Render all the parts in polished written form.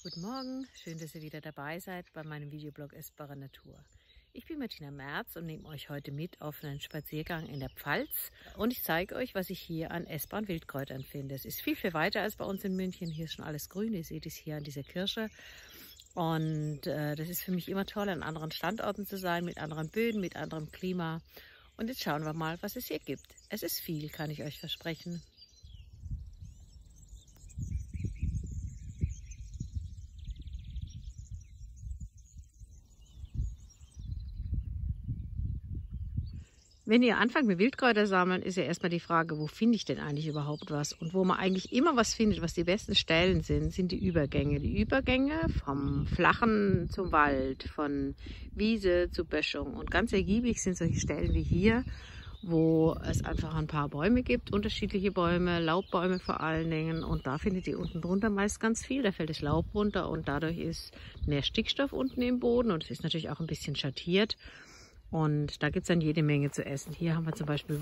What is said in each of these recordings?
Guten Morgen, schön, dass ihr wieder dabei seid bei meinem Videoblog Essbare Natur. Ich bin Martina Merz und nehme euch heute mit auf einen Spaziergang in der Pfalz. Und ich zeige euch, was ich hier an essbaren Wildkräutern finde. Es ist viel, viel weiter als bei uns in München. Hier ist schon alles grün. Ihr seht es hier an dieser Kirsche. Und das ist für mich immer toll, an anderen Standorten zu sein, mit anderen Böden, mit anderem Klima. Und jetzt schauen wir mal, was es hier gibt. Es ist viel, kann ich euch versprechen. Wenn ihr anfangt mit Wildkräuter sammeln, ist ja erstmal die Frage, wo finde ich denn eigentlich überhaupt was? Und wo man eigentlich immer was findet, was die besten Stellen sind, sind die Übergänge. Die Übergänge vom Flachen zum Wald, von Wiese zu Böschung. Und ganz ergiebig sind solche Stellen wie hier, wo es einfach ein paar Bäume gibt, unterschiedliche Bäume, Laubbäume vor allen Dingen. Und da findet ihr unten drunter meist ganz viel. Da fällt das Laub runter und dadurch ist mehr Stickstoff unten im Boden und es ist natürlich auch ein bisschen schattiert. Und da gibt es dann jede Menge zu essen. Hier haben wir zum Beispiel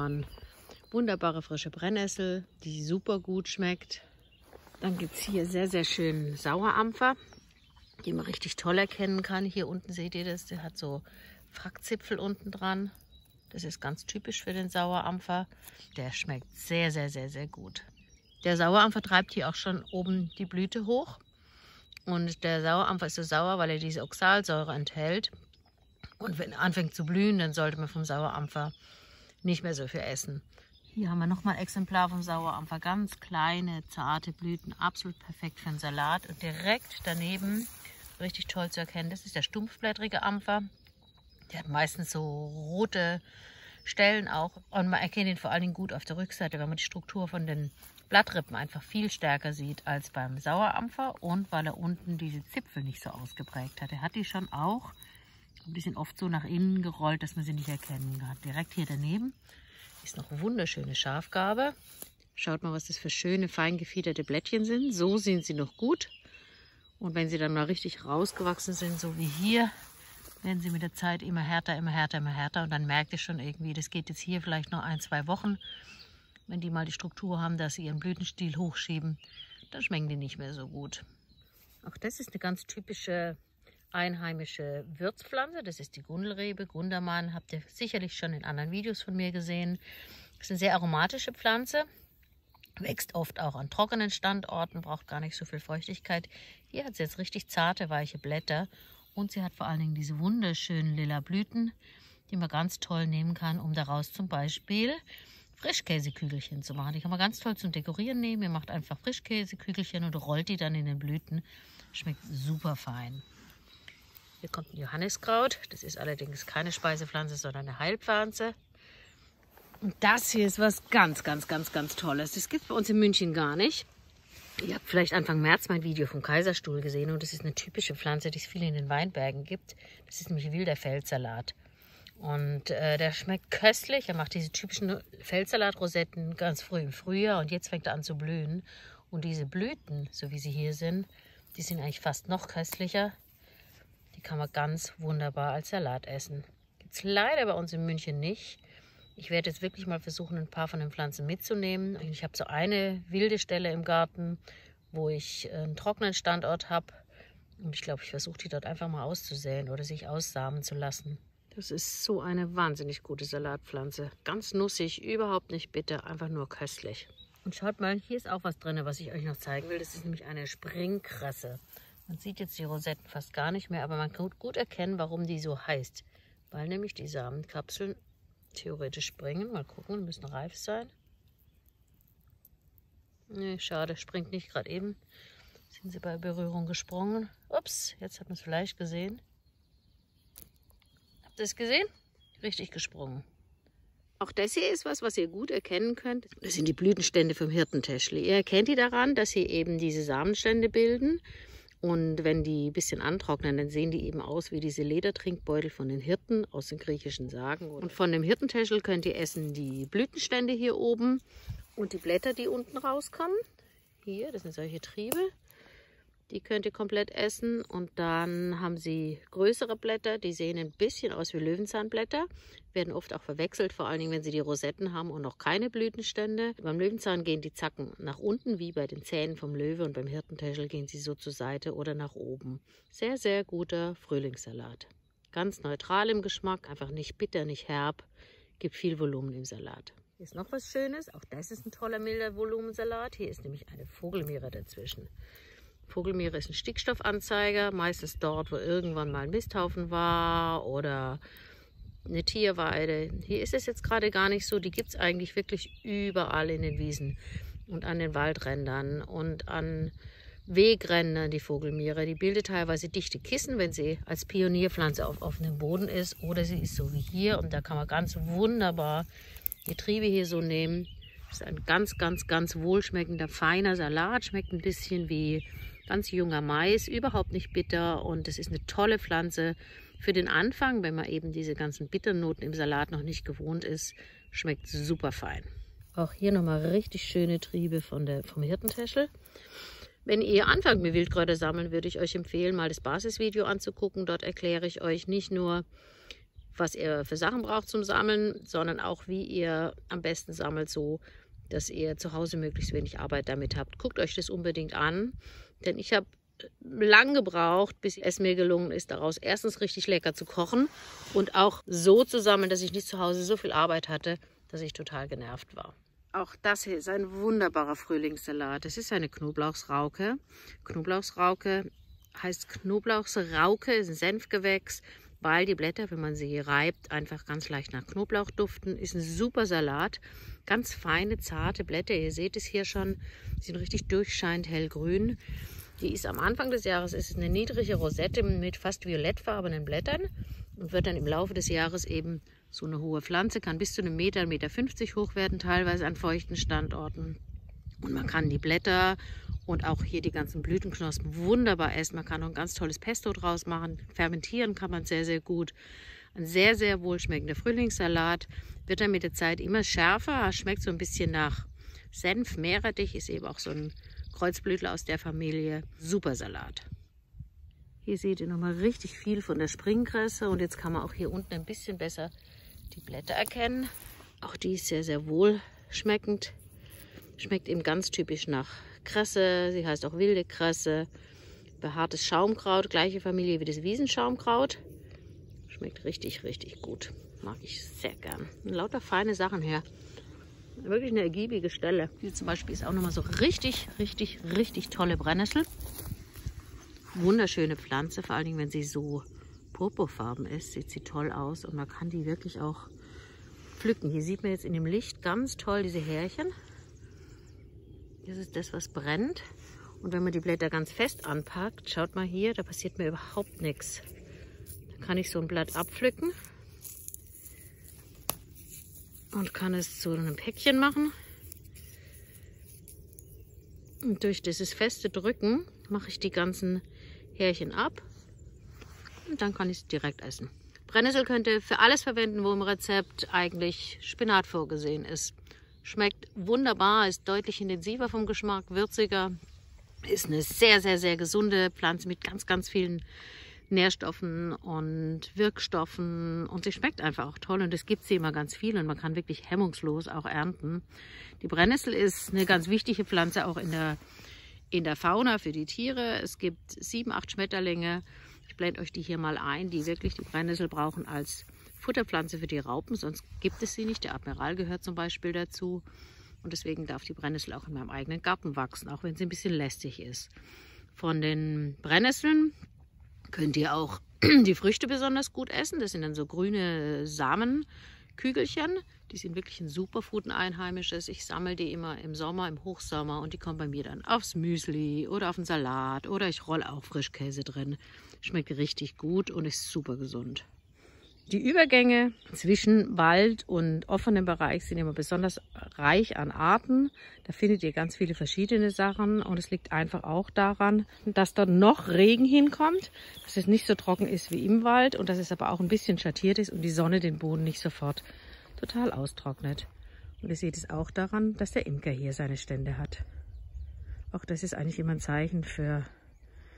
wunderbare frische Brennnessel, die super gut schmeckt. Dann gibt es hier sehr, sehr schön Sauerampfer, die man richtig toll erkennen kann. Hier unten seht ihr das, der hat so Frackzipfel unten dran. Das ist ganz typisch für den Sauerampfer. Der schmeckt sehr, sehr, sehr, sehr gut. Der Sauerampfer treibt hier auch schon oben die Blüte hoch. Und der Sauerampfer ist so sauer, weil er diese Oxalsäure enthält. Und wenn er anfängt zu blühen, dann sollte man vom Sauerampfer nicht mehr so viel essen. Hier haben wir nochmal ein Exemplar vom Sauerampfer. Ganz kleine, zarte Blüten, absolut perfekt für einen Salat. Und direkt daneben, richtig toll zu erkennen, das ist der stumpfblättrige Ampfer. Der hat meistens so rote Stellen auch. Und man erkennt ihn vor allen Dingen gut auf der Rückseite, wenn man die Struktur von den Blattrippen einfach viel stärker sieht als beim Sauerampfer. Und weil er unten diese Zipfel nicht so ausgeprägt hat. Er hat die schon auch ein bisschen oft so nach innen gerollt, dass man sie nicht erkennen kann. Direkt hier daneben ist noch eine wunderschöne Schafgarbe. Schaut mal, was das für schöne, fein gefiederte Blättchen sind. So sind sie noch gut. Und wenn sie dann mal richtig rausgewachsen sind, so wie hier, werden sie mit der Zeit immer härter, immer härter, immer härter. Und dann merkt ihr schon irgendwie, das geht jetzt hier vielleicht noch 1-2 Wochen. Wenn die mal die Struktur haben, dass sie ihren Blütenstiel hochschieben, dann schmecken die nicht mehr so gut. Auch das ist eine ganz typische einheimische Würzpflanze, das ist die Gundelrebe, Gundermann, habt ihr sicherlich schon in anderen Videos von mir gesehen. Das ist eine sehr aromatische Pflanze, wächst oft auch an trockenen Standorten, braucht gar nicht so viel Feuchtigkeit. Hier hat sie jetzt richtig zarte, weiche Blätter und sie hat vor allen Dingen diese wunderschönen lila Blüten, die man ganz toll nehmen kann, um daraus zum Beispiel Frischkäsekügelchen zu machen. Die kann man ganz toll zum Dekorieren nehmen. Ihr macht einfach Frischkäsekügelchen und rollt die dann in den Blüten. Schmeckt super fein. Hier kommt ein Johanniskraut. Das ist allerdings keine Speisepflanze, sondern eine Heilpflanze. Und das hier ist was ganz, ganz, ganz, ganz Tolles. Das gibt es bei uns in München gar nicht. Ihr habt vielleicht Anfang März mein Video vom Kaiserstuhl gesehen. Und das ist eine typische Pflanze, die es viel in den Weinbergen gibt. Das ist nämlich wilder Feldsalat. Und der schmeckt köstlich. Er macht diese typischen Feldsalatrosetten ganz früh im Frühjahr. Und jetzt fängt er an zu blühen. Und diese Blüten, so wie sie hier sind, die sind eigentlich fast noch köstlicher. Die kann man ganz wunderbar als Salat essen. Gibt es leider bei uns in München nicht. Ich werde jetzt wirklich mal versuchen, ein paar von den Pflanzen mitzunehmen. Ich habe so eine wilde Stelle im Garten, wo ich einen trockenen Standort habe. Und ich glaube, ich versuche die dort einfach mal auszusäen oder sich aussamen zu lassen. Das ist so eine wahnsinnig gute Salatpflanze. Ganz nussig, überhaupt nicht bitter, einfach nur köstlich. Und schaut mal, hier ist auch was drin, was ich euch noch zeigen will. Das ist nämlich eine Springkresse. Man sieht jetzt die Rosetten fast gar nicht mehr, aber man kann gut erkennen, warum die so heißt. Weil nämlich die Samenkapseln theoretisch springen. Mal gucken, müssen reif sein. Nee, schade, springt nicht gerade eben. Sind sie bei Berührung gesprungen. Ups, jetzt hat man es vielleicht gesehen. Habt ihr es gesehen? Richtig gesprungen. Auch das hier ist was ihr gut erkennen könnt. Das sind die Blütenstände vom Hirtentäschli. Ihr erkennt die daran, dass sie eben diese Samenstände bilden. Und wenn die ein bisschen antrocknen, dann sehen die eben aus wie diese Ledertrinkbeutel von den Hirten aus den griechischen Sagen. Und von dem Hirtentäschel könnt ihr essen die Blütenstände hier oben und die Blätter, die unten rauskommen. Hier, das sind solche Triebe. Die könnt ihr komplett essen. Und dann haben sie größere Blätter, die sehen ein bisschen aus wie Löwenzahnblätter. Werden oft auch verwechselt, vor allen Dingen, wenn sie die Rosetten haben und noch keine Blütenstände. Beim Löwenzahn gehen die Zacken nach unten, wie bei den Zähnen vom Löwe. Und beim Hirtentäschel gehen sie so zur Seite oder nach oben. Sehr, sehr guter Frühlingssalat. Ganz neutral im Geschmack, einfach nicht bitter, nicht herb. Gibt viel Volumen im Salat. Hier ist noch was Schönes. Auch das ist ein toller, milder Volumensalat. Hier ist nämlich eine Vogelmiere dazwischen. Vogelmiere ist ein Stickstoffanzeiger, meistens dort, wo irgendwann mal ein Misthaufen war oder eine Tierweide. Hier ist es jetzt gerade gar nicht so. Die gibt es eigentlich wirklich überall in den Wiesen und an den Waldrändern und an Wegrändern, die Vogelmiere. Die bildet teilweise dichte Kissen, wenn sie als Pionierpflanze auf offenem Boden ist. Oder sie ist so wie hier und da kann man ganz wunderbar die Triebe hier so nehmen. Das ist ein ganz, ganz, ganz wohlschmeckender, feiner Salat. Schmeckt ein bisschen wie ganz junger Mais, überhaupt nicht bitter. Und es ist eine tolle Pflanze für den Anfang, wenn man eben diese ganzen Bitternoten im Salat noch nicht gewohnt ist. Schmeckt super fein. Auch hier nochmal richtig schöne Triebe vom Hirtentäschel. Wenn ihr anfangt mit Wildkräuter sammeln, würde ich euch empfehlen, mal das Basisvideo anzugucken. Dort erkläre ich euch nicht nur, was ihr für Sachen braucht zum Sammeln, sondern auch, wie ihr am besten sammelt, so dass ihr zu Hause möglichst wenig Arbeit damit habt. Guckt euch das unbedingt an, denn ich habe lang gebraucht, bis es mir gelungen ist, daraus erstens richtig lecker zu kochen und auch so zu sammeln, dass ich nicht zu Hause so viel Arbeit hatte, dass ich total genervt war. Auch das hier ist ein wunderbarer Frühlingssalat. Das ist eine Knoblauchsrauke. Knoblauchsrauke heißt Knoblauchsrauke, ist ein Senfgewächs, weil die Blätter, wenn man sie reibt, einfach ganz leicht nach Knoblauch duften. Ist ein super Salat. Ganz feine, zarte Blätter. Ihr seht es hier schon. Die sind richtig durchscheinend hellgrün. Die ist am Anfang des Jahres ist eine niedrige Rosette mit fast violettfarbenen Blättern und wird dann im Laufe des Jahres eben so eine hohe Pflanze. Kann bis zu einem Meter, 1,50 Meter hoch werden, teilweise an feuchten Standorten. Und man kann die Blätter und auch hier die ganzen Blütenknospen wunderbar essen. Man kann auch ein ganz tolles Pesto draus machen. Fermentieren kann man sehr, sehr gut. Ein sehr, sehr wohlschmeckender Frühlingssalat. Wird dann mit der Zeit immer schärfer. Schmeckt so ein bisschen nach Senf. Meerrettich ist eben auch so ein Kreuzblütler aus der Familie. Super Salat. Hier seht ihr nochmal richtig viel von der Springkresse. Und jetzt kann man auch hier unten ein bisschen besser die Blätter erkennen. Auch die ist sehr, sehr wohlschmeckend. Schmeckt eben ganz typisch nach Kresse. Sie heißt auch wilde Kresse. Behaartes Schaumkraut, gleiche Familie wie das Wiesenschaumkraut. Schmeckt richtig, richtig gut. Mag ich sehr gern. Und lauter feine Sachen her. Wirklich eine ergiebige Stelle. Hier zum Beispiel ist auch nochmal so richtig, richtig, richtig tolle Brennnessel. Wunderschöne Pflanze, vor allen Dingen, wenn sie so purpurfarben ist. Sieht sie toll aus und man kann die wirklich auch pflücken. Hier sieht man jetzt in dem Licht ganz toll diese Härchen. Das ist das, was brennt. Und wenn man die Blätter ganz fest anpackt, schaut mal hier, da passiert mir überhaupt nichts. Da kann ich so ein Blatt abpflücken und kann es zu einem Päckchen machen. Und durch dieses feste Drücken mache ich die ganzen Härchen ab und dann kann ich es direkt essen. Brennnessel könnt ihr für alles verwenden, wo im Rezept eigentlich Spinat vorgesehen ist. Schmeckt wunderbar, ist deutlich intensiver vom Geschmack, würziger. Ist eine sehr, sehr, sehr gesunde Pflanze mit ganz, ganz vielen Nährstoffen und Wirkstoffen. Und sie schmeckt einfach auch toll. Und es gibt sie immer ganz viel und man kann wirklich hemmungslos auch ernten. Die Brennnessel ist eine ganz wichtige Pflanze auch in der Fauna für die Tiere. Es gibt 7, 8 Schmetterlinge. Ich blende euch die hier mal ein, die wirklich die Brennnessel brauchen als Futterpflanze für die Raupen, sonst gibt es sie nicht. Der Admiral gehört zum Beispiel dazu und deswegen darf die Brennnessel auch in meinem eigenen Garten wachsen, auch wenn sie ein bisschen lästig ist. Von den Brennnesseln könnt ihr auch die Früchte besonders gut essen. Das sind dann so grüne Samenkügelchen. Die sind wirklich ein Superfood, ein einheimisches. Ich sammle die immer im Sommer, im Hochsommer und die kommen bei mir dann aufs Müsli oder auf den Salat oder ich rolle auch Frischkäse drin. Schmeckt richtig gut und ist super gesund. Die Übergänge zwischen Wald und offenem Bereich sind immer besonders reich an Arten. Da findet ihr ganz viele verschiedene Sachen und es liegt einfach auch daran, dass dort noch Regen hinkommt, dass es nicht so trocken ist wie im Wald und dass es aber auch ein bisschen schattiert ist und die Sonne den Boden nicht sofort total austrocknet. Und ihr seht es auch daran, dass der Imker hier seine Stände hat. Auch das ist eigentlich immer ein Zeichen für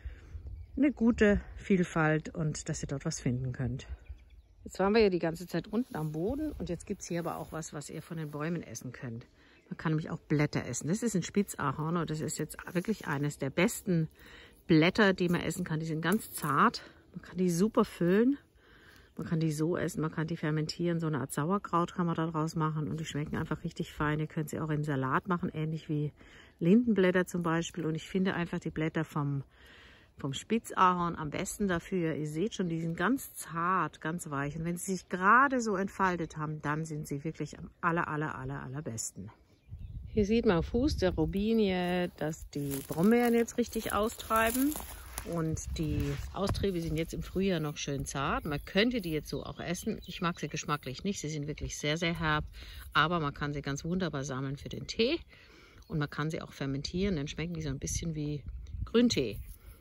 eine gute Vielfalt und dass ihr dort was finden könnt. Jetzt waren wir ja die ganze Zeit unten am Boden und jetzt gibt es hier aber auch was ihr von den Bäumen essen könnt. Man kann nämlich auch Blätter essen. Das ist ein Spitzahorn und das ist jetzt wirklich eines der besten Blätter, die man essen kann. Die sind ganz zart. Man kann die super füllen. Man kann die so essen, man kann die fermentieren. So eine Art Sauerkraut kann man daraus machen und die schmecken einfach richtig fein. Ihr könnt sie auch in Salat machen, ähnlich wie Lindenblätter zum Beispiel. Und ich finde einfach die Blätter vom Spitzahorn am besten dafür. Ihr seht schon, die sind ganz zart, ganz weich. Und wenn sie sich gerade so entfaltet haben, dann sind sie wirklich am allerbesten. Hier sieht man am Fuß der Robinie, dass die Brombeeren jetzt richtig austreiben. Und die Austriebe sind jetzt im Frühjahr noch schön zart. Man könnte die jetzt so auch essen. Ich mag sie geschmacklich nicht. Sie sind wirklich sehr, sehr herb. Aber man kann sie ganz wunderbar sammeln für den Tee. Und man kann sie auch fermentieren. Dann schmecken die so ein bisschen wie Grüntee.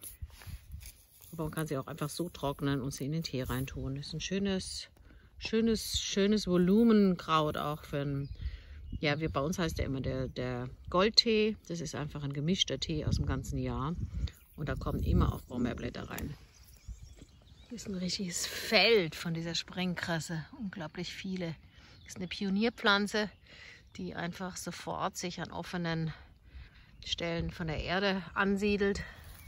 Aber man kann sie auch einfach so trocknen und sie in den Tee reintun. Das ist ein schönes Volumenkraut auch für ein... Ja, bei uns heißt der immer der Goldtee. Das ist einfach ein gemischter Tee aus dem ganzen Jahr. Und da kommen immer auch Brombeerblätter rein. Hier ist ein richtiges Feld von dieser Sprengkrasse. Unglaublich viele. Das ist eine Pionierpflanze, die einfach sofort sich an offenen Stellen von der Erde ansiedelt.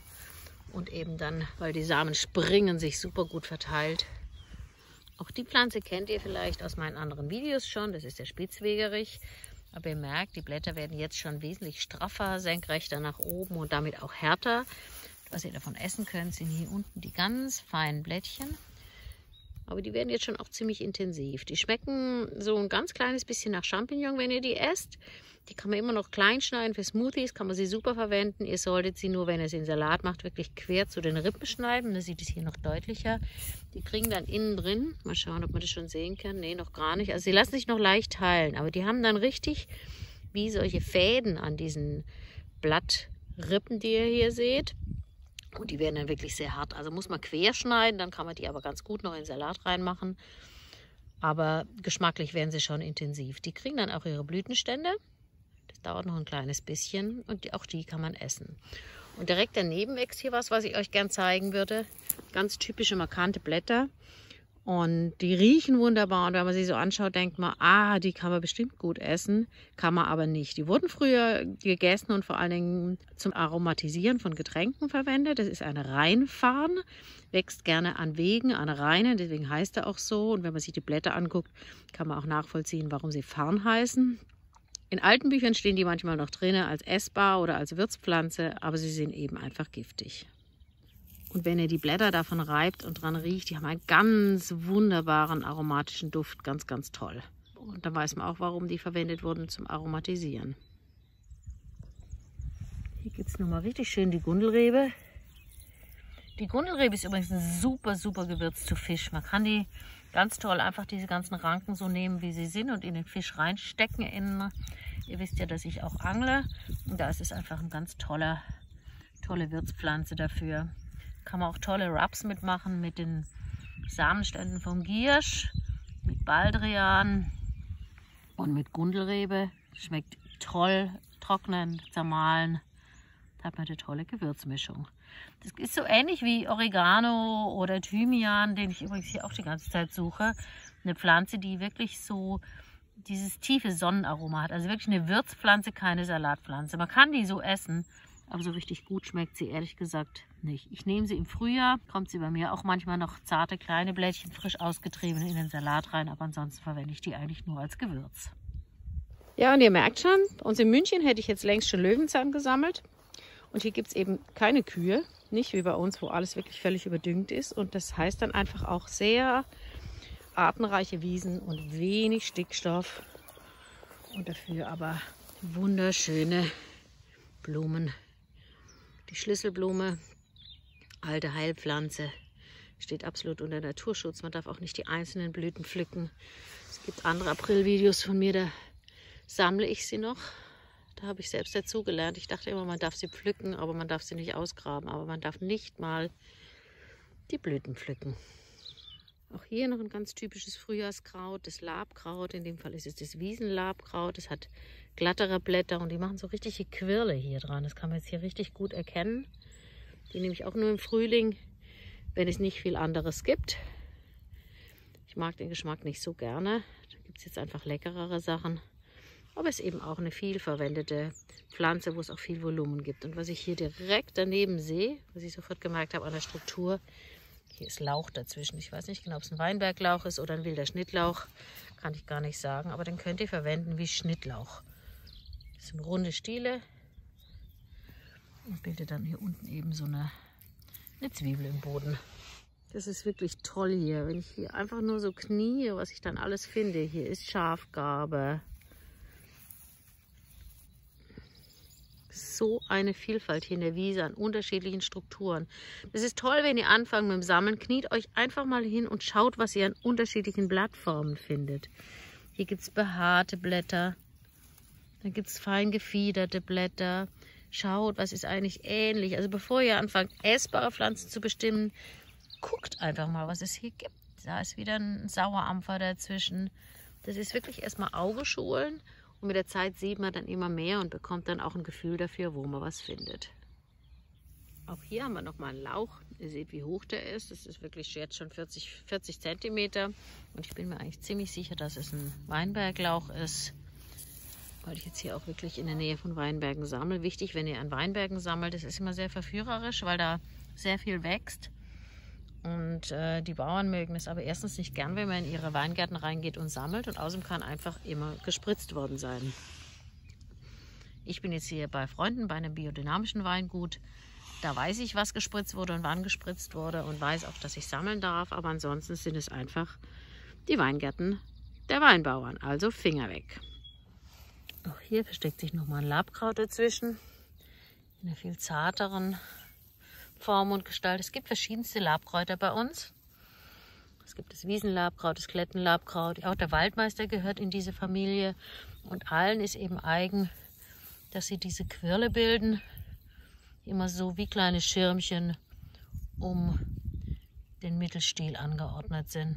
Und eben dann, weil die Samen springen, sich super gut verteilt. Auch die Pflanze kennt ihr vielleicht aus meinen anderen Videos schon. Das ist der Spitzwegerich. Aber ihr merkt, die Blätter werden jetzt schon wesentlich straffer, senkrechter nach oben und damit auch härter. Was ihr davon essen könnt, sind hier unten die ganz feinen Blättchen. Aber die werden jetzt schon auch ziemlich intensiv. Die schmecken so ein ganz kleines bisschen nach Champignon, wenn ihr die esst. Die kann man immer noch klein schneiden. Für Smoothies kann man sie super verwenden. Ihr solltet sie nur, wenn ihr sie in Salat macht, wirklich quer zu den Rippen schneiden. Da sieht es hier noch deutlicher. Die kriegen dann innen drin, mal schauen, ob man das schon sehen kann. Nee, noch gar nicht. Also sie lassen sich noch leicht teilen. Aber die haben dann richtig wie solche Fäden an diesen Blattrippen, die ihr hier seht. Und die werden dann wirklich sehr hart. Also muss man quer schneiden, dann kann man die aber ganz gut noch in Salat reinmachen. Aber geschmacklich werden sie schon intensiv. Die kriegen dann auch ihre Blütenstände. Das dauert noch ein kleines bisschen und auch die kann man essen. Und direkt daneben wächst hier was ich euch gern zeigen würde. Ganz typische, markante Blätter. Und die riechen wunderbar. Und wenn man sie so anschaut, denkt man, die kann man bestimmt gut essen. Kann man aber nicht. Die wurden früher gegessen und vor allen Dingen zum Aromatisieren von Getränken verwendet. Das ist ein Rheinfarn. Wächst gerne an Wegen, an Rheinen. Deswegen heißt er auch so. Und wenn man sich die Blätter anguckt, kann man auch nachvollziehen, warum sie Farn heißen. In alten Büchern stehen die manchmal noch drin als essbar oder als Würzpflanze. Aber sie sind eben einfach giftig. Und wenn ihr die Blätter davon reibt und dran riecht, die haben einen ganz wunderbaren aromatischen Duft. Ganz, ganz toll. Und dann weiß man auch, warum die verwendet wurden zum Aromatisieren. Hier gibt es nochmal richtig schön die Gundelrebe. Die Gundelrebe ist übrigens ein super, super Gewürz zu Fisch. Man kann die ganz toll einfach diese ganzen Ranken so nehmen, wie sie sind und in den Fisch reinstecken. Ihr wisst ja, dass ich auch angle. Und da ist es einfach eine ganz tolle Würzpflanze dafür. Kann man auch tolle Rubs mitmachen mit den Samenständen vom Giersch, mit Baldrian und mit Gundelrebe. Schmeckt toll, trocknen, zermahlen. Da hat man eine tolle Gewürzmischung. Das ist so ähnlich wie Oregano oder Thymian, den ich übrigens hier auch die ganze Zeit suche. Eine Pflanze, die wirklich so dieses tiefe Sonnenaroma hat. Also wirklich eine Würzpflanze, keine Salatpflanze. Man kann die so essen. Aber so richtig gut schmeckt sie ehrlich gesagt nicht. Ich nehme sie im Frühjahr, kommt sie bei mir auch manchmal noch zarte kleine Blättchen, frisch ausgetrieben in den Salat rein. Aber ansonsten verwende ich die eigentlich nur als Gewürz. Ja, und ihr merkt schon, bei uns in München hätte ich jetzt längst schon Löwenzahn gesammelt. Und hier gibt es eben keine Kühe, nicht wie bei uns, wo alles wirklich völlig überdüngt ist. Und das heißt dann einfach auch sehr artenreiche Wiesen und wenig Stickstoff. Und dafür aber wunderschöne Blumen. Die Schlüsselblume, alte Heilpflanze, steht absolut unter Naturschutz. Man darf auch nicht die einzelnen Blüten pflücken. Es gibt andere Aprilvideos von mir, da sammle ich sie noch. Da habe ich selbst dazugelernt. Ich dachte immer, man darf sie pflücken, aber man darf sie nicht ausgraben. Aber man darf nicht mal die Blüten pflücken. Auch hier noch ein ganz typisches Frühjahrskraut, das Labkraut. In dem Fall ist es das Wiesenlabkraut. Es hat glattere Blätter und die machen so richtige Quirle hier dran. Das kann man jetzt hier richtig gut erkennen. Die nehme ich auch nur im Frühling, wenn es nicht viel anderes gibt. Ich mag den Geschmack nicht so gerne. Da gibt es jetzt einfach leckerere Sachen. Aber es ist eben auch eine viel verwendete Pflanze, wo es auch viel Volumen gibt. Und was ich hier direkt daneben sehe, was ich sofort gemerkt habe an der Struktur, hier ist Lauch dazwischen. Ich weiß nicht genau, ob es ein Weinberglauch ist oder ein wilder Schnittlauch. Kann ich gar nicht sagen, aber den könnt ihr verwenden wie Schnittlauch. Das sind runde Stiele und bildet dann hier unten eben so eine Zwiebel im Boden. Das ist wirklich toll hier, wenn ich hier einfach nur so knie, was ich dann alles finde. Hier ist Schafgarbe. So eine Vielfalt hier in der Wiese an unterschiedlichen Strukturen. Das ist toll, wenn ihr anfangt mit dem Sammeln. Kniet euch einfach mal hin und schaut, was ihr an unterschiedlichen Blattformen findet. Hier gibt es behaarte Blätter, dann gibt es fein gefiederte Blätter. Schaut, was ist eigentlich ähnlich. Also bevor ihr anfangt, essbare Pflanzen zu bestimmen, guckt einfach mal, was es hier gibt. Da ist wieder ein Sauerampfer dazwischen. Das ist wirklich erstmal Auge schulen. Und mit der Zeit sieht man dann immer mehr und bekommt dann auch ein Gefühl dafür, wo man was findet. Auch hier haben wir nochmal einen Lauch. Ihr seht, wie hoch der ist. Das ist wirklich jetzt schon 40 cm. Und ich bin mir eigentlich ziemlich sicher, dass es ein Weinberglauch ist, weil ich jetzt hier auch wirklich in der Nähe von Weinbergen sammle. Wichtig, wenn ihr an Weinbergen sammelt, das ist immer sehr verführerisch, weil da sehr viel wächst. Und die Bauern mögen es aber erstens nicht gern, wenn man in ihre Weingärten reingeht und sammelt. Und außerdem kann einfach immer gespritzt worden sein. Ich bin jetzt hier bei Freunden bei einem biodynamischen Weingut. Da weiß ich, was gespritzt wurde und wann gespritzt wurde und weiß auch, dass ich sammeln darf. Aber ansonsten sind es einfach die Weingärten der Weinbauern. Also Finger weg. Auch hier versteckt sich nochmal ein Labkraut dazwischen. In einer viel zarteren Form und Gestalt. Es gibt verschiedenste Labkräuter bei uns. Es gibt das Wiesenlabkraut, das Klettenlabkraut. Auch der Waldmeister gehört in diese Familie. Und allen ist eben eigen, dass sie diese Quirle bilden. Immer so wie kleine Schirmchen um den Mittelstiel angeordnet sind.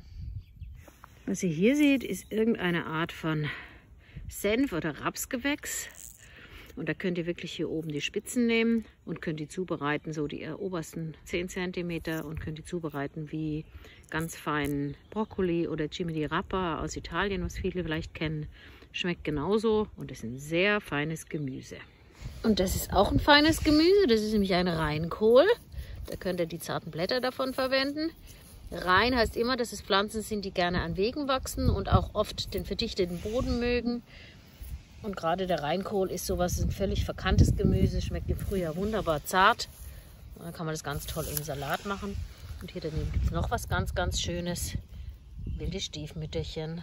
Was ihr hier seht, ist irgendeine Art von Senf- oder Rapsgewächs. Und da könnt ihr wirklich hier oben die Spitzen nehmen und könnt die zubereiten, so die obersten 10 cm und könnt die zubereiten wie ganz feinen Brokkoli oder Cime di Rapa aus Italien, was viele vielleicht kennen. Schmeckt genauso und ist ein sehr feines Gemüse. Und das ist auch ein feines Gemüse, das ist nämlich ein Reinkohl. Da könnt ihr die zarten Blätter davon verwenden. Rein heißt immer, dass es Pflanzen sind, die gerne an Wegen wachsen und auch oft den verdichteten Boden mögen. Und gerade der Reinkohl ist sowas, ein völlig verkanntes Gemüse, schmeckt im Frühjahr wunderbar zart. Und dann kann man das ganz toll im Salat machen. Und hier daneben gibt es noch was ganz, ganz Schönes. Wilde Stiefmütterchen.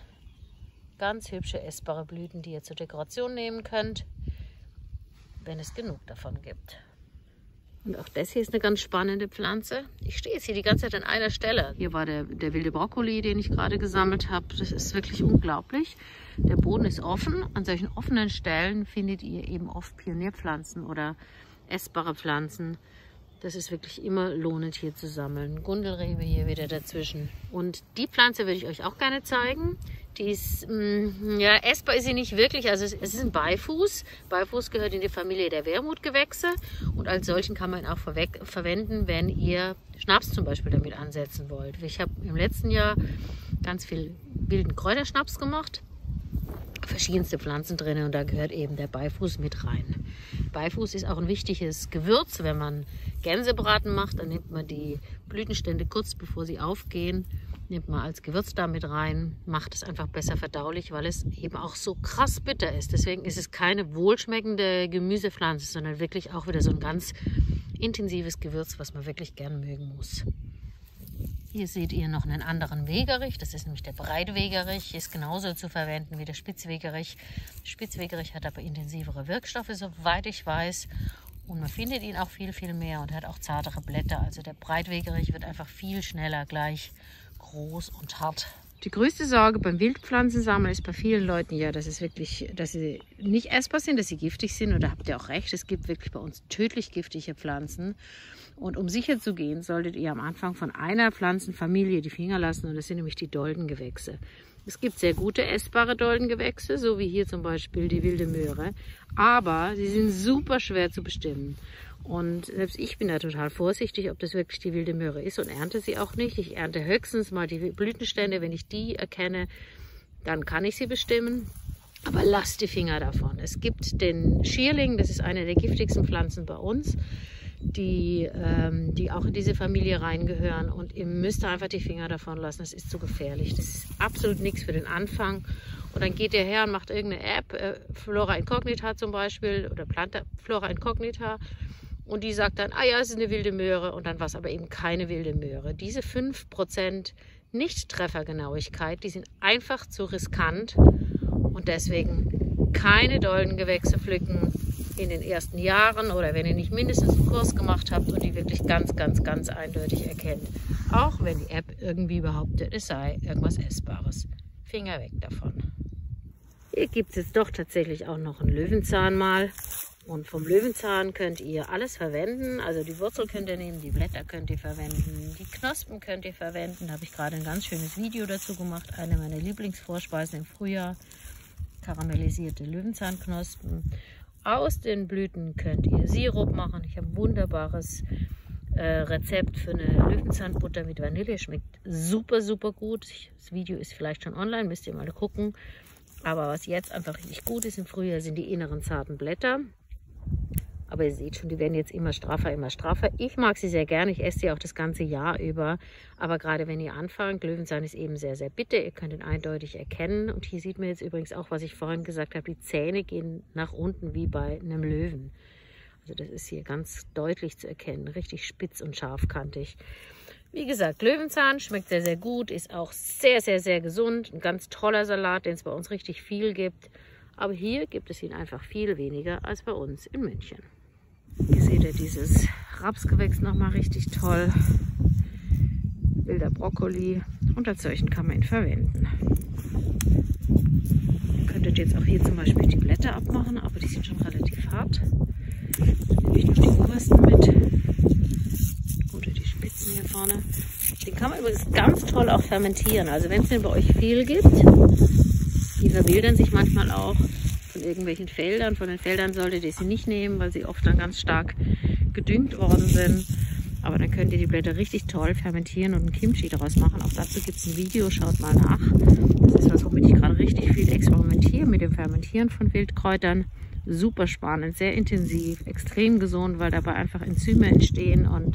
Ganz hübsche essbare Blüten, die ihr zur Dekoration nehmen könnt, wenn es genug davon gibt. Und auch das hier ist eine ganz spannende Pflanze. Ich stehe jetzt hier die ganze Zeit an einer Stelle. Hier war der wilde Brokkoli, den ich gerade gesammelt habe. Das ist wirklich unglaublich. Der Boden ist offen. An solchen offenen Stellen findet ihr eben oft Pionierpflanzen oder essbare Pflanzen. Das ist wirklich immer lohnend hier zu sammeln. Gundelrebe hier wieder dazwischen. Und die Pflanze würde ich euch auch gerne zeigen. Die ist, ja, essbar ist sie nicht wirklich. Also es ist ein Beifuß. Beifuß gehört in die Familie der Wermutgewächse. Und als solchen kann man ihn auch verwenden, wenn ihr Schnaps zum Beispiel damit ansetzen wollt. Ich habe im letzten Jahr ganz viel wilden Kräuterschnaps gemacht. Verschiedenste Pflanzen drin und da gehört eben der Beifuß mit rein. Beifuß ist auch ein wichtiges Gewürz. Wenn man Gänsebraten macht, dann nimmt man die Blütenstände kurz bevor sie aufgehen, nimmt man als Gewürz da mit rein, macht es einfach besser verdaulich, weil es eben auch so krass bitter ist. Deswegen ist es keine wohlschmeckende Gemüsepflanze, sondern wirklich auch wieder so ein ganz intensives Gewürz, was man wirklich gern mögen muss. Hier seht ihr noch einen anderen Wegerich, das ist nämlich der Breitwegerich, ist genauso zu verwenden wie der Spitzwegerich. Der Spitzwegerich hat aber intensivere Wirkstoffe, soweit ich weiß. Und man findet ihn auch viel, viel mehr und hat auch zartere Blätter. Also der Breitwegerich wird einfach viel schneller gleich groß und hart. Die größte Sorge beim Wildpflanzensammeln ist bei vielen Leuten ja, dass sie nicht essbar sind, dass sie giftig sind. Und da habt ihr auch recht, es gibt wirklich bei uns tödlich giftige Pflanzen. Und um sicher zu gehen, solltet ihr am Anfang von einer Pflanzenfamilie die Finger lassen. Und das sind nämlich die Doldengewächse. Es gibt sehr gute essbare Doldengewächse, so wie hier zum Beispiel die wilde Möhre, aber sie sind super schwer zu bestimmen. Und selbst ich bin da total vorsichtig, ob das wirklich die wilde Möhre ist, und ernte sie auch nicht. Ich ernte höchstens mal die Blütenstände. Wenn ich die erkenne, dann kann ich sie bestimmen. Aber lasst die Finger davon. Es gibt den Schierling, das ist eine der giftigsten Pflanzen bei uns, die auch in diese Familie reingehören. Und ihr müsst einfach die Finger davon lassen. Das ist zu gefährlich. Das ist absolut nichts für den Anfang. Und dann geht ihr her und macht irgendeine App, Flora Incognita zum Beispiel, oder Planta Flora Incognita. Und die sagt dann, ah ja, es ist eine wilde Möhre, und dann war es aber eben keine wilde Möhre. Diese 5% Nicht-Treffergenauigkeit, die sind einfach zu riskant, und deswegen keine Doldengewächse pflücken in den ersten Jahren oder wenn ihr nicht mindestens einen Kurs gemacht habt und die wirklich ganz, ganz, ganz eindeutig erkennt. Auch wenn die App irgendwie behauptet, es sei irgendwas Essbares. Finger weg davon. Hier gibt es jetzt doch tatsächlich auch noch einen Löwenzahnmal. Und vom Löwenzahn könnt ihr alles verwenden. Also die Wurzel könnt ihr nehmen, die Blätter könnt ihr verwenden, die Knospen könnt ihr verwenden. Da habe ich gerade ein ganz schönes Video dazu gemacht. Eine meiner Lieblingsvorspeisen im Frühjahr. Karamellisierte Löwenzahnknospen. Aus den Blüten könnt ihr Sirup machen. Ich habe ein wunderbares Rezept für eine Löwenzahnbutter mit Vanille. Schmeckt super, super gut. Das Video ist vielleicht schon online, müsst ihr mal gucken. Aber was jetzt einfach richtig gut ist im Frühjahr, sind die inneren zarten Blätter. Aber ihr seht schon, die werden jetzt immer straffer, immer straffer. Ich mag sie sehr gerne, ich esse sie auch das ganze Jahr über. Aber gerade wenn ihr anfangt, Löwenzahn ist eben sehr, sehr bitter. Ihr könnt ihn eindeutig erkennen. Und hier sieht man jetzt übrigens auch, was ich vorhin gesagt habe, die Zähne gehen nach unten wie bei einem Löwen. Also das ist hier ganz deutlich zu erkennen, richtig spitz und scharfkantig. Wie gesagt, Löwenzahn schmeckt sehr, sehr gut, ist auch sehr, sehr, sehr gesund. Ein ganz toller Salat, den es bei uns richtig viel gibt. Aber hier gibt es ihn einfach viel weniger als bei uns in München. Hier seht ihr dieses Rapsgewächs nochmal richtig toll. Wilder Brokkoli. Und als solchen kann man ihn verwenden. Ihr könntet jetzt auch hier zum Beispiel die Blätter abmachen, aber die sind schon relativ hart. Dann nehme ich noch die obersten mit. Oder die Spitzen hier vorne. Den kann man übrigens ganz toll auch fermentieren. Also wenn es den bei euch viel gibt, die verwildern sich manchmal auch von irgendwelchen Feldern. Von den Feldern solltet ihr sie nicht nehmen, weil sie oft dann ganz stark gedüngt worden sind. Aber dann könnt ihr die Blätter richtig toll fermentieren und ein Kimchi daraus machen. Auch dazu gibt es ein Video, schaut mal nach. Das ist was, womit ich gerade richtig viel experimentiere, mit dem Fermentieren von Wildkräutern. Super spannend, sehr intensiv, extrem gesund, weil dabei einfach Enzyme entstehen und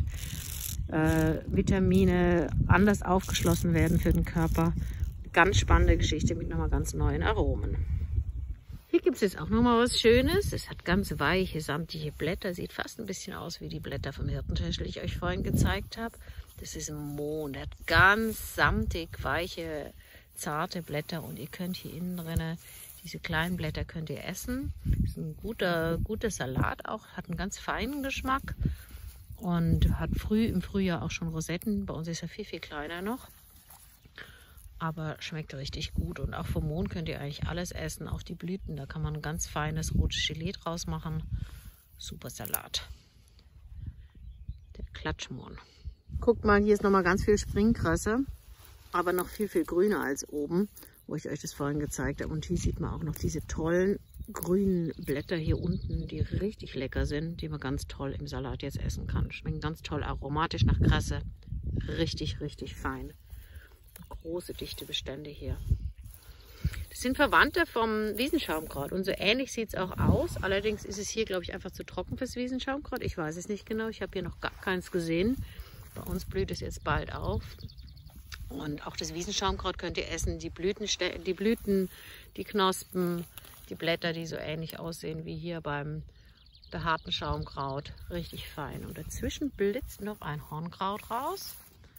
Vitamine anders aufgeschlossen werden für den Körper. Ganz spannende Geschichte mit nochmal ganz neuen Aromen. Hier gibt es jetzt auch nochmal was Schönes. Es hat ganz weiche, samtige Blätter. Sieht fast ein bisschen aus wie die Blätter vom Hirtentäschel, die ich euch vorhin gezeigt habe. Das ist ein Mohn. Der hat ganz samtig, weiche, zarte Blätter. Und ihr könnt hier innen drin, diese kleinen Blätter könnt ihr essen. Das ist ein guter Salat auch. Hat einen ganz feinen Geschmack. Und hat im Frühjahr auch schon Rosetten. Bei uns ist er viel, viel kleiner noch. Aber schmeckt richtig gut. Und auch vom Mohn könnt ihr eigentlich alles essen, auch die Blüten. Da kann man ein ganz feines rotes Gelee draus machen. Super Salat. Der Klatschmohn. Guckt mal, hier ist nochmal ganz viel Springkresse, aber noch viel, viel grüner als oben, wo ich euch das vorhin gezeigt habe. Und hier sieht man auch noch diese tollen grünen Blätter hier unten, die richtig lecker sind, die man ganz toll im Salat jetzt essen kann. Schmecken ganz toll aromatisch nach Kresse. Richtig, richtig fein. Große, dichte Bestände hier. Das sind Verwandte vom Wiesenschaumkraut und so ähnlich sieht es auch aus. Allerdings ist es hier, glaube ich, einfach zu trocken fürs Wiesenschaumkraut. Ich weiß es nicht genau. Ich habe hier noch gar keins gesehen. Bei uns blüht es jetzt bald auf. Und auch das Wiesenschaumkraut könnt ihr essen. Die Blüten, die Knospen, die Blätter, die so ähnlich aussehen wie hier beim behaarten Schaumkraut. Richtig fein. Und dazwischen blitzt noch ein Hornkraut raus.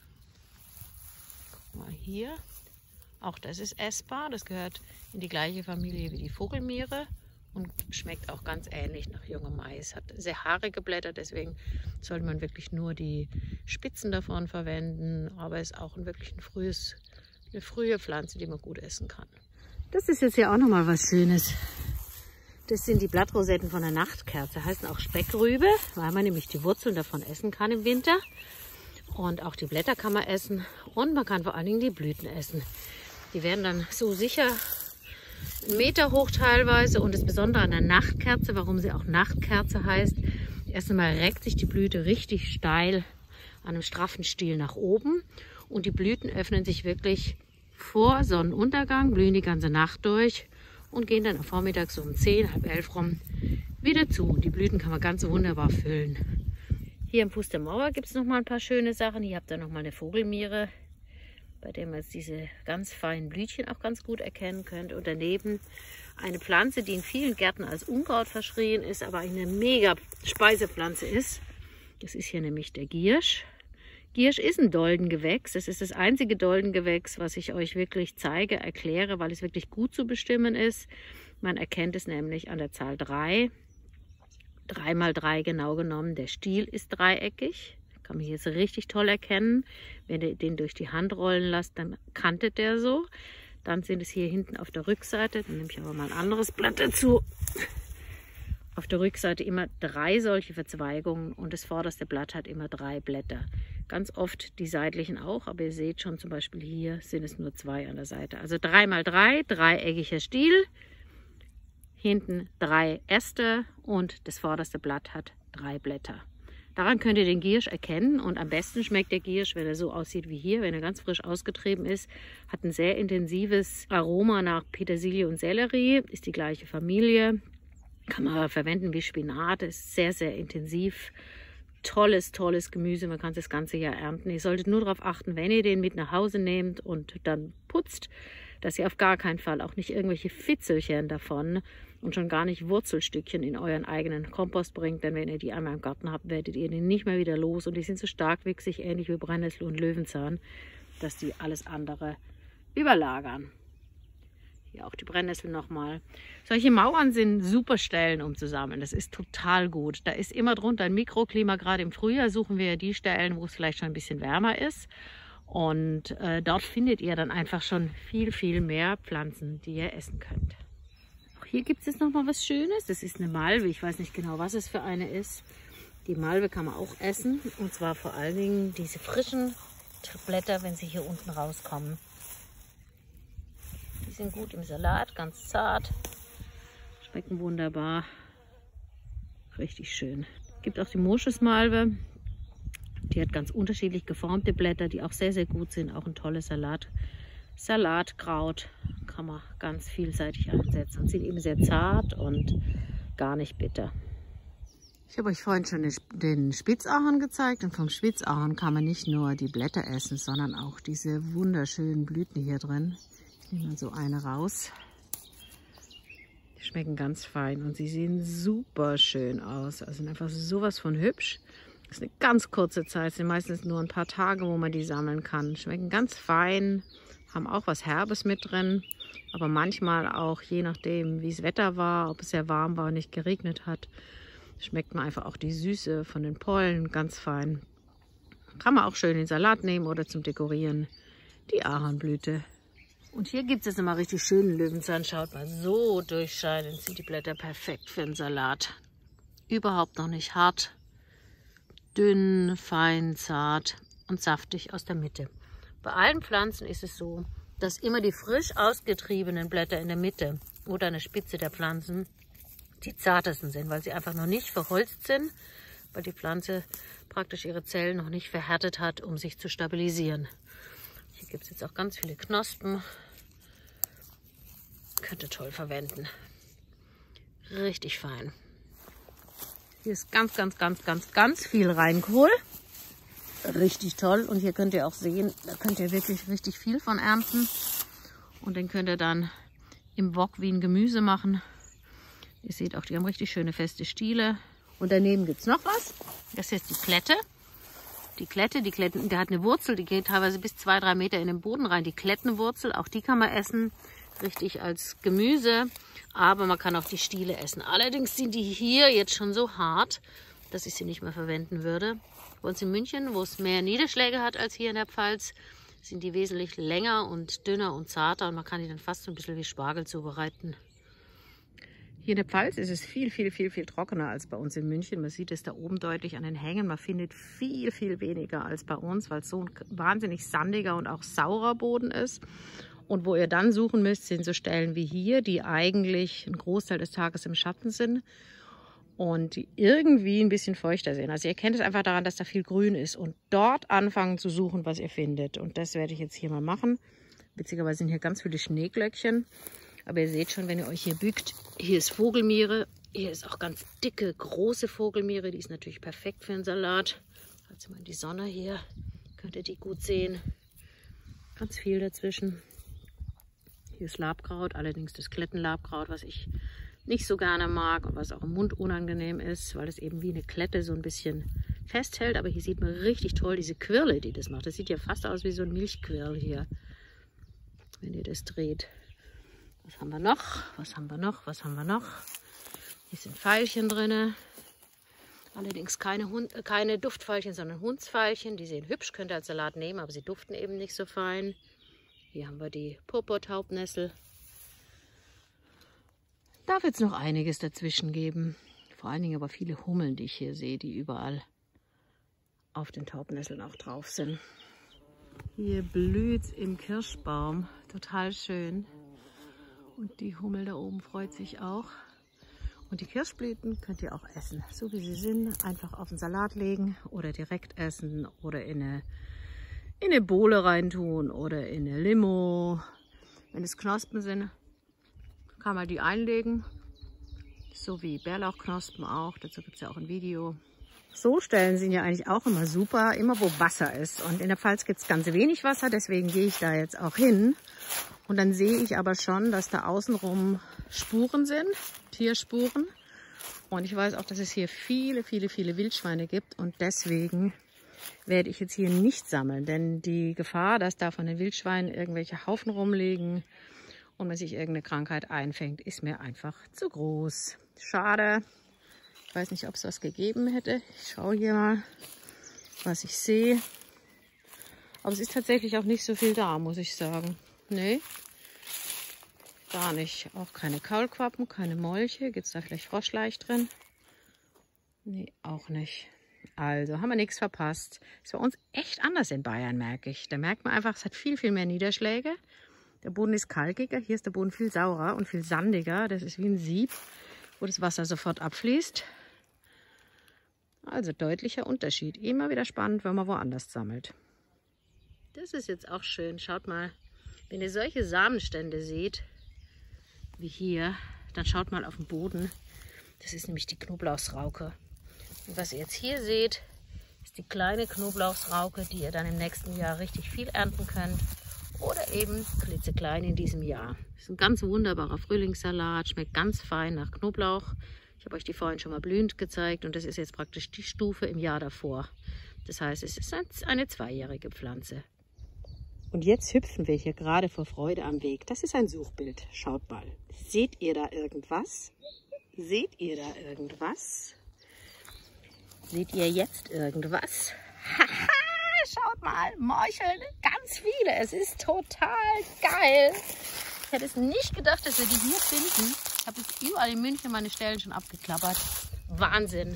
Mal hier, auch das ist essbar, das gehört in die gleiche Familie wie die Vogelmiere und schmeckt auch ganz ähnlich nach jungem Mais. Hat sehr haarige Blätter, deswegen sollte man wirklich nur die Spitzen davon verwenden, aber ist auch eine frühe Pflanze, die man gut essen kann. Das ist jetzt ja auch nochmal was Schönes. Das sind die Blattrosetten von der Nachtkerze, heißen auch Speckrübe, weil man nämlich die Wurzeln davon essen kann im Winter. Und auch die Blätter kann man essen und man kann vor allen Dingen die Blüten essen. Die werden dann so sicher 1 Meter hoch teilweise. Und das Besondere an der Nachtkerze, warum sie auch Nachtkerze heißt, erst einmal reckt sich die Blüte richtig steil an einem straffen Stiel nach oben. Und die Blüten öffnen sich wirklich vor Sonnenuntergang, blühen die ganze Nacht durch und gehen dann am Vormittag so um 10, halb 11 rum wieder zu. Die Blüten kann man ganz wunderbar füllen. Hier am Fuß der Mauer gibt es noch mal ein paar schöne Sachen. Hier habt ihr noch mal eine Vogelmiere, bei der man jetzt diese ganz feinen Blütchen auch ganz gut erkennen könnt. Und daneben eine Pflanze, die in vielen Gärten als Unkraut verschrien ist, aber eine mega Speisepflanze ist. Das ist hier nämlich der Giersch. Giersch ist ein Doldengewächs. Das ist das einzige Doldengewächs, was ich euch wirklich zeige, erkläre, weil es wirklich gut zu bestimmen ist. Man erkennt es nämlich an der Zahl 3. 3 mal 3 genau genommen. Der Stiel ist dreieckig. Kann man hier jetzt richtig toll erkennen. Wenn ihr den durch die Hand rollen lasst, dann kantet der so. Dann sind es hier hinten auf der Rückseite. Dann nehme ich aber mal ein anderes Blatt dazu. Auf der Rückseite immer 3 solche Verzweigungen und das vorderste Blatt hat immer 3 Blätter. Ganz oft die seitlichen auch, aber ihr seht schon zum Beispiel hier sind es nur 2 an der Seite. Also 3 mal 3, dreieckiger Stiel, hinten 3 Äste und das vorderste Blatt hat 3 Blätter. Daran könnt ihr den Giersch erkennen und am besten schmeckt der Giersch, wenn er so aussieht wie hier, wenn er ganz frisch ausgetrieben ist. Hat ein sehr intensives Aroma nach Petersilie und Sellerie, ist die gleiche Familie. Kann man verwenden wie Spinat, ist sehr, sehr intensiv. Tolles, tolles Gemüse, man kann es das ganze Jahr ernten. Ihr solltet nur darauf achten, wenn ihr den mit nach Hause nehmt und dann putzt, dass ihr auf gar keinen Fall auch nicht irgendwelche Fitzelchen davon und schon gar nicht Wurzelstückchen in euren eigenen Kompost bringt. Denn wenn ihr die einmal im Garten habt, werdet ihr den nicht mehr wieder los. Und die sind so starkwüchsig, ähnlich wie Brennnessel und Löwenzahn, dass die alles andere überlagern. Hier auch die Brennnessel nochmal. Solche Mauern sind super Stellen, um zu sammeln. Das ist total gut. Da ist immer drunter ein Mikroklima. Gerade im Frühjahr suchen wir ja die Stellen, wo es vielleicht schon ein bisschen wärmer ist. Und dort findet ihr dann einfach schon viel, viel mehr Pflanzen, die ihr essen könnt. Auch hier gibt es jetzt nochmal was Schönes. Das ist eine Malve. Ich weiß nicht genau, was es für eine ist. Die Malve kann man auch essen. Und zwar vor allen Dingen diese frischen Blätter, wenn sie hier unten rauskommen. Die sind gut im Salat, ganz zart, schmecken wunderbar, richtig schön. Es gibt auch die Moschusmalve, die hat ganz unterschiedlich geformte Blätter, die auch sehr, sehr gut sind. Auch ein tolles Salatkraut, kann man ganz vielseitig einsetzen und sind eben sehr zart und gar nicht bitter. Ich habe euch vorhin schon den Spitzahorn gezeigt und vom Spitzahorn kann man nicht nur die Blätter essen, sondern auch diese wunderschönen Blüten hier drin. Ich nehme mal so eine raus. Die schmecken ganz fein und sie sehen super schön aus. Also sind einfach sowas von hübsch. Das ist eine ganz kurze Zeit, es sind meistens nur ein paar Tage, wo man die sammeln kann. Schmecken ganz fein, haben auch was Herbes mit drin. Aber manchmal auch, je nachdem wie das Wetter war, ob es sehr warm war und nicht geregnet hat, schmeckt man einfach auch die Süße von den Pollen ganz fein. Kann man auch schön in den Salat nehmen oder zum Dekorieren. Die Ahornblüte. Und hier gibt es immer richtig schönen Löwenzahn. Schaut mal, so durchscheinend sind die Blätter perfekt für einen Salat. Überhaupt noch nicht hart, dünn, fein, zart und saftig aus der Mitte. Bei allen Pflanzen ist es so, dass immer die frisch ausgetriebenen Blätter in der Mitte oder an der Spitze der Pflanzen die zartesten sind, weil sie einfach noch nicht verholzt sind, weil die Pflanze praktisch ihre Zellen noch nicht verhärtet hat, um sich zu stabilisieren. Hier gibt es jetzt auch ganz viele Knospen. Könnt ihr toll verwenden. Richtig fein. Hier ist ganz, ganz, ganz, ganz, ganz viel Reinkohl. Richtig toll. Und hier könnt ihr auch sehen, da könnt ihr wirklich richtig viel von ernten. Und den könnt ihr dann im Wok wie ein Gemüse machen. Ihr seht auch, die haben richtig schöne feste Stiele. Und daneben gibt es noch was. Das ist jetzt die Klette. Die Klette, die hat eine Wurzel, die geht teilweise bis 2-3 Meter in den Boden rein. Die Klettenwurzel, auch die kann man essen, richtig als Gemüse. Aber man kann auch die Stiele essen. Allerdings sind die hier jetzt schon so hart, dass ich sie nicht mehr verwenden würde. Bei uns in München, wo es mehr Niederschläge hat als hier in der Pfalz, sind die wesentlich länger und dünner und zarter. Und man kann die dann fast so ein bisschen wie Spargel zubereiten. Hier in der Pfalz ist es viel, viel, viel, viel trockener als bei uns in München. Man sieht es da oben deutlich an den Hängen. Man findet viel, viel weniger als bei uns, weil es so ein wahnsinnig sandiger und auch saurer Boden ist. Und wo ihr dann suchen müsst, sind so Stellen wie hier, die eigentlich einen Großteil des Tages im Schatten sind und die irgendwie ein bisschen feuchter sind. Also ihr kennt es einfach daran, dass da viel Grün ist und dort anfangen zu suchen, was ihr findet. Und das werde ich jetzt hier mal machen. Witzigerweise sind hier ganz viele Schneeglöckchen. Aber ihr seht schon, wenn ihr euch hier bückt, hier ist Vogelmiere. Hier ist auch ganz dicke, große Vogelmiere. Die ist natürlich perfekt für einen Salat. Also mal in die Sonne hier, könnt ihr die gut sehen. Ganz viel dazwischen. Hier ist Labkraut, allerdings das Klettenlabkraut, was ich nicht so gerne mag und was auch im Mund unangenehm ist, weil es eben wie eine Klette so ein bisschen festhält. Aber hier sieht man richtig toll diese Quirle, die das macht. Das sieht ja fast aus wie so ein Milchquirl hier, wenn ihr das dreht. Was haben wir noch? Was haben wir noch? Was haben wir noch? Hier sind Veilchen drin. Allerdings keine Duftveilchen, sondern Hundsveilchen. Die sehen hübsch, könnt ihr als Salat nehmen, aber sie duften eben nicht so fein. Hier haben wir die Purpurtaubnessel. Da wird es noch einiges dazwischen geben. Vor allen Dingen aber viele Hummeln, die ich hier sehe, die überall auf den Taubnesseln auch drauf sind. Hier blüht es im Kirschbaum. Total schön. Und die Hummel da oben freut sich auch. Und die Kirschblüten könnt ihr auch essen, so wie sie sind. Einfach auf den Salat legen oder direkt essen oder in eine Bowle reintun oder in eine Limo. Wenn es Knospen sind, kann man die einlegen. So wie Bärlauchknospen auch. Dazu gibt es ja auch ein Video. So Stellen sind ja eigentlich auch immer super, immer wo Wasser ist. Und in der Pfalz gibt es ganz wenig Wasser, deswegen gehe ich da jetzt auch hin. Und dann sehe ich aber schon, dass da außenrum Spuren sind, Tierspuren. Und ich weiß auch, dass es hier viele, viele, viele Wildschweine gibt. Und deswegen werde ich jetzt hier nicht sammeln. Denn die Gefahr, dass da von den Wildschweinen irgendwelche Haufen rumliegen und man sich irgendeine Krankheit einfängt, ist mir einfach zu groß. Schade. Ich weiß nicht, ob es was gegeben hätte. Ich schaue hier mal, was ich sehe. Aber es ist tatsächlich auch nicht so viel da, muss ich sagen. Nee, gar nicht. Auch keine Kaulquappen, keine Molche. Gibt es da vielleicht Froschleich drin? Nee, auch nicht. Also haben wir nichts verpasst. Ist bei uns echt anders in Bayern, merke ich. Da merkt man einfach, es hat viel, viel mehr Niederschläge. Der Boden ist kalkiger. Hier ist der Boden viel saurer und viel sandiger. Das ist wie ein Sieb, wo das Wasser sofort abfließt. Also deutlicher Unterschied. Immer wieder spannend, wenn man woanders sammelt. Das ist jetzt auch schön. Schaut mal, wenn ihr solche Samenstände seht, wie hier, dann schaut mal auf den Boden. Das ist nämlich die Knoblauchsrauke. Und was ihr jetzt hier seht, ist die kleine Knoblauchsrauke, die ihr dann im nächsten Jahr richtig viel ernten könnt. Oder eben klitzeklein in diesem Jahr. Das ist ein ganz wunderbarer Frühlingssalat, schmeckt ganz fein nach Knoblauch. Ich habe euch die vorhin schon mal blühend gezeigt und das ist jetzt praktisch die Stufe im Jahr davor. Das heißt, es ist eine zweijährige Pflanze. Und jetzt hüpfen wir hier gerade vor Freude am Weg. Das ist ein Suchbild. Schaut mal. Seht ihr da irgendwas? Seht ihr da irgendwas? Seht ihr jetzt irgendwas? Haha, schaut mal. Morcheln, ganz viele. Es ist total geil. Ich hätte es nicht gedacht, dass wir die hier finden. Ich habe jetzt überall in München meine Stellen schon abgeklappert. Wahnsinn.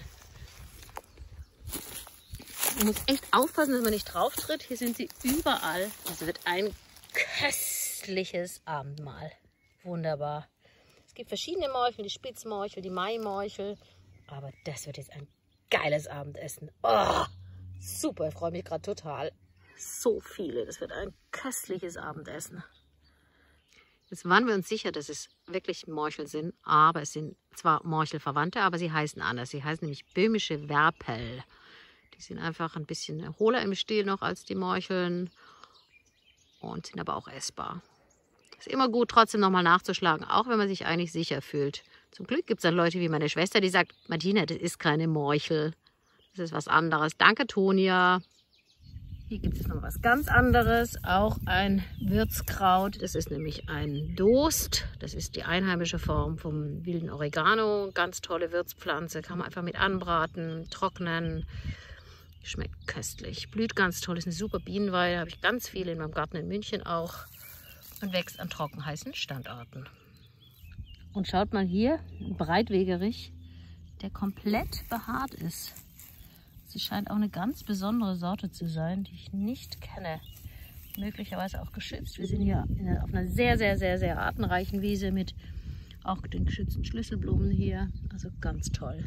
Man muss echt aufpassen, dass man nicht drauf tritt. Hier sind sie überall. Das wird ein köstliches Abendmahl. Wunderbar. Es gibt verschiedene Morchel, die Spitzmorchel, die Maimorchel. Aber das wird jetzt ein geiles Abendessen. Oh, super, ich freue mich gerade total. So viele, das wird ein köstliches Abendessen. Jetzt waren wir uns sicher, dass es wirklich Morchel sind. Aber es sind zwar Morchelverwandte, aber sie heißen anders. Sie heißen nämlich böhmische Werpel. Die sind einfach ein bisschen hohler im Stiel noch als die Morcheln und sind aber auch essbar. Ist immer gut, trotzdem nochmal nachzuschlagen, auch wenn man sich eigentlich sicher fühlt. Zum Glück gibt es dann Leute wie meine Schwester, die sagt, Martina, das ist keine Morchel, das ist was anderes. Danke, Tonia. Hier gibt es noch was ganz anderes, auch ein Würzkraut. Das ist nämlich ein Dost. Das ist die einheimische Form vom wilden Oregano. Ganz tolle Würzpflanze, kann man einfach mit anbraten, trocknen. Schmeckt köstlich, blüht ganz toll, ist eine super Bienenweide, habe ich ganz viele in meinem Garten in München auch und wächst an trockenheißen Standorten. Und schaut mal hier, ein Breitwegerich, der komplett behaart ist. Sie scheint auch eine ganz besondere Sorte zu sein, die ich nicht kenne. möglicherweise auch geschützt. Wir sind hier auf einer sehr, sehr, sehr, sehr artenreichen Wiese mit auch den geschützten Schlüsselblumen hier. Also ganz toll.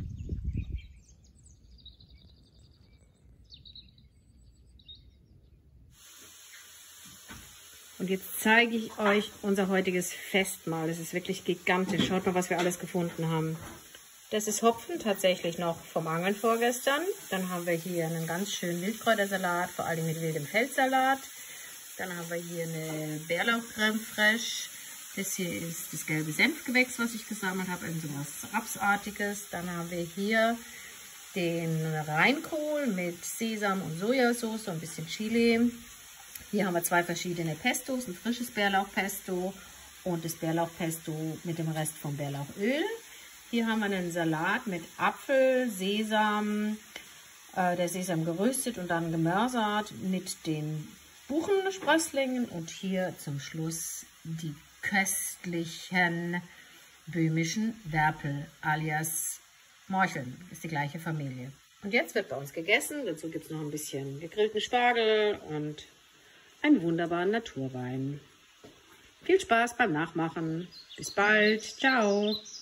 Und jetzt zeige ich euch unser heutiges Festmahl. Es ist wirklich gigantisch. Schaut mal, was wir alles gefunden haben. Das ist Hopfen, tatsächlich noch vom Angeln vorgestern. Dann haben wir hier einen ganz schönen Wildkräutersalat, vor allem mit wildem Feldsalat. Dann haben wir hier eine Bärlauch-Crème fraîche. Das hier ist das gelbe Senfgewächs, was ich gesammelt habe, irgend so was Rapsartiges. Dann haben wir hier den Reinkohl mit Sesam und Sojasauce und ein bisschen Chili. Hier haben wir 2 verschiedene Pestos, ein frisches Bärlauchpesto und das Bärlauchpesto mit dem Rest vom Bärlauchöl. Hier haben wir einen Salat mit Apfel, Sesam, der Sesam geröstet und dann gemörsert mit den Buchensprösslingen und hier zum Schluss die köstlichen böhmischen Werpel alias Morcheln. Ist die gleiche Familie. Und jetzt wird bei uns gegessen. Dazu gibt es noch ein bisschen gegrillten Spargel und einen wunderbaren Naturwein. Viel Spaß beim Nachmachen. Bis bald. Ciao.